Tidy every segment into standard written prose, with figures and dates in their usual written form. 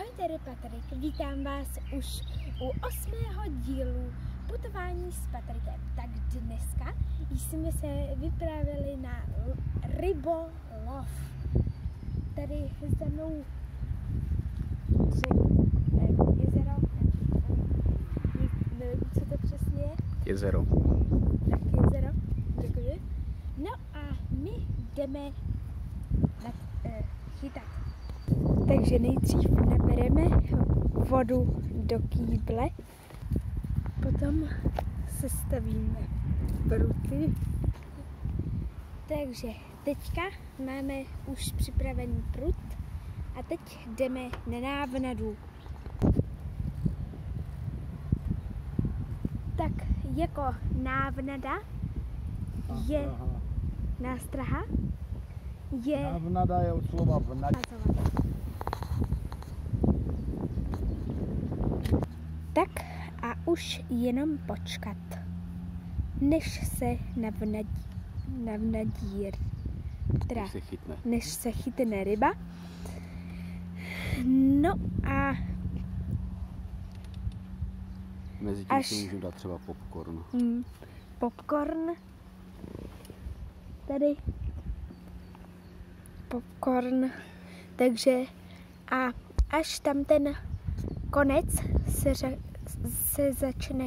Ahoj, tady Patrik, vítám vás už u 8. dílu putování s Patrikem. Tak dneska jsme se vypravili na rybolov. Tady za mnou jezero, nevím, co to přesně je. Jezero. Tak jezero, děkuji. No a my jdeme chytat. Takže nejdřív nabereme vodu do kýble, potom sestavíme pruty. Takže teďka máme už připravený prut a teď jdeme na návnadu. Tak jako návnada je nástraha. Návnada je od slova vnad. Tak a už jenom počkat, než se navnadí, teda než se chytne ryba. No a mezi tím si můžu dát třeba popcorn. Popcorn. Tady popcorn. Takže a až tam ten konec se začne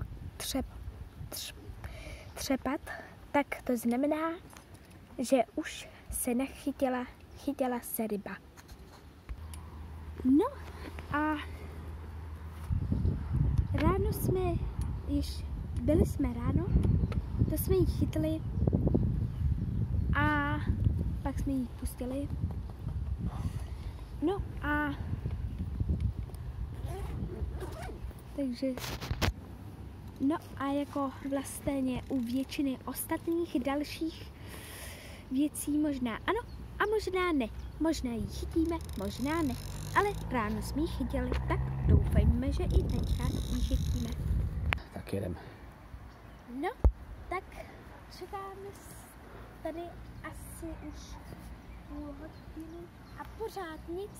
třepat, tak to znamená, že už se chytila se ryba. No a ráno byli jsme ráno, to jsme ji chytli a pak jsme ji pustili. No a takže no a jako vlastně u většiny ostatních dalších věcí možná ano a možná ne. Možná ji chytíme, možná ne. Ale ráno jsme ji chytili, tak doufejme, že i teďka ji chytíme. Tak jedem. No, tak čekáme tady asi už půl hodiny a pořád nic.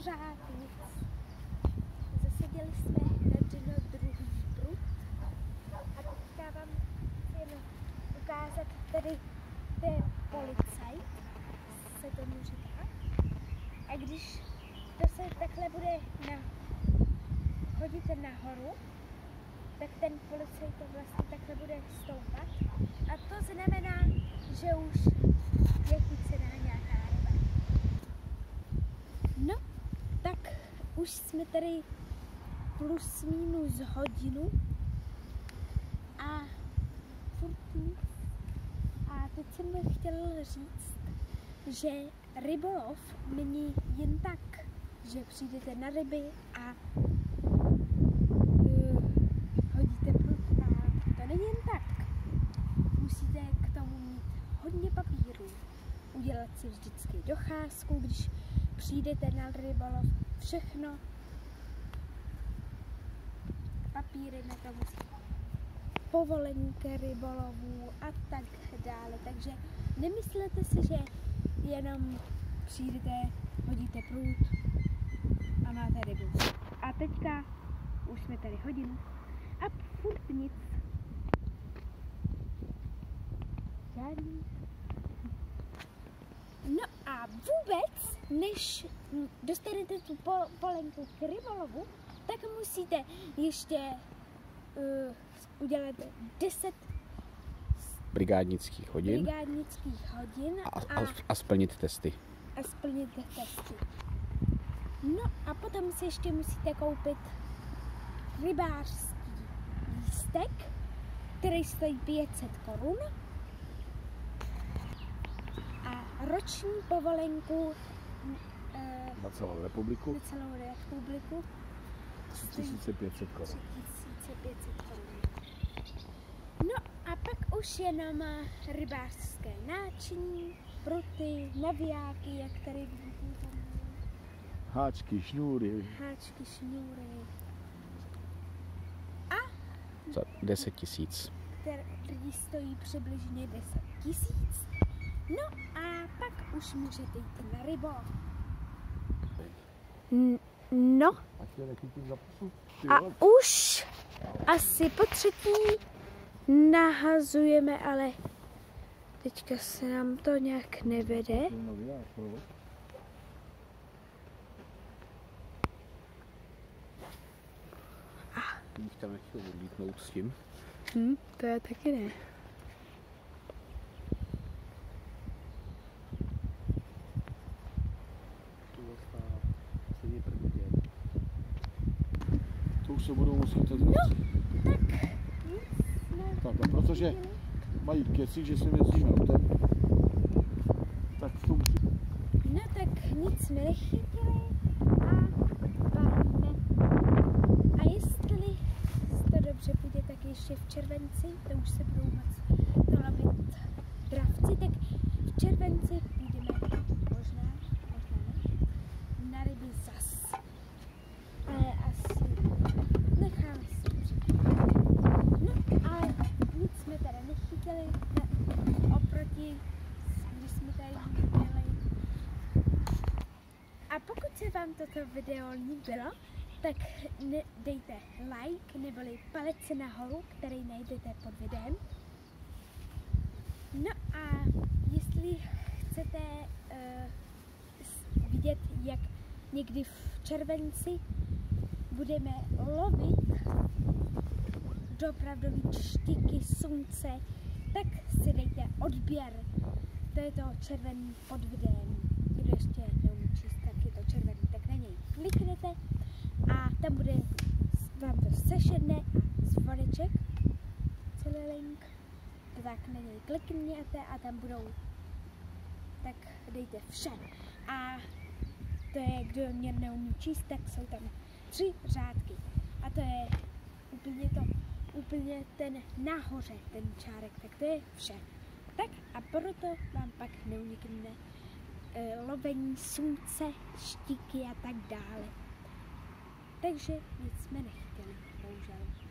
Zaseděli jsme na dno druhý prut a teďka vám chci ukázat, tady to je policajt, se tomu říká. A když to se takhle bude chodit nahoru, tak ten policajt to vlastně takhle bude stoupat. A to znamená, že už je chycená nějaká ryba. No, tak už jsme tady plus minus hodinu a furt nic. A teď jsem chtěla říct, že rybolov není jen tak, že přijdete na ryby a hodíte prut a to není jen tak. Musíte k tomu mít hodně papírů. Udělat si vždycky docházku, když přijdete na rybolov, všechno. Papíry na to musí. Povolení k rybolovu a tak dále. Takže nemyslete si, že jenom přijdete, hodíte prut a máte rybu. A teďka už jsme tady hodinu a furt nic. Žádný. No a vůbec, než dostanete tu povolenku k rybolovu, tak musíte ještě udělat 10 brigádnických hodin a splnit testy. No a potom si ještě musíte koupit rybářský lístek, který stojí 500 korun. A roční povolenku na celou republiku 3500 korun. No a pak už jenom rybářské náčiní, pruty, navijáky, jak tady vidíte. Háčky, šňůry. A za 10 000. Který stojí přibližně 10 000. No a pak už můžete jít na rybolov. No. Ať tě nechytím za pusu. A už asi po třetí nahazujeme, ale teďka se nám to nějak nevede. Bych tam nechtěl odlítnout s tím. To já taky ne. To už se budou muset Tak tak, a protože mají keci, že sem jezdíme autem, tak to musí... No tak nic jsme nechytili a balíme. A jestli to dobře půjde, tak ještě v červenci, to už se budou moc lovit dravci, tak v červenci půjdeme možná ne, na ryby zas. Ale asi necháme si no ale nic jsme teda nechytili oproti, když jsme tady měli. A pokud se vám toto video líbilo, tak dejte like neboli palec nahoru, který najdete pod videem. No a jestli chcete vidět, jak někdy v červenci budeme lovit opravdový štiky slunce, tak si dejte odběr. To je to červený pod videem. Kdo ještě neumí číst, tak je to červený, tak na něj kliknete a tam bude, vám to sešedne a zvoneček, celý link, tak na něj klikněte a tam budou, tak dejte vše. A to je, kdo mě neumí číst, tak jsou tam 3 řádky. A to je úplně ten nahoře, ten čárek, tak to je vše. Tak a proto vám pak neunikne lovení slunce, štiky a tak dále. Takže nic jsme nechtěli, bohužel.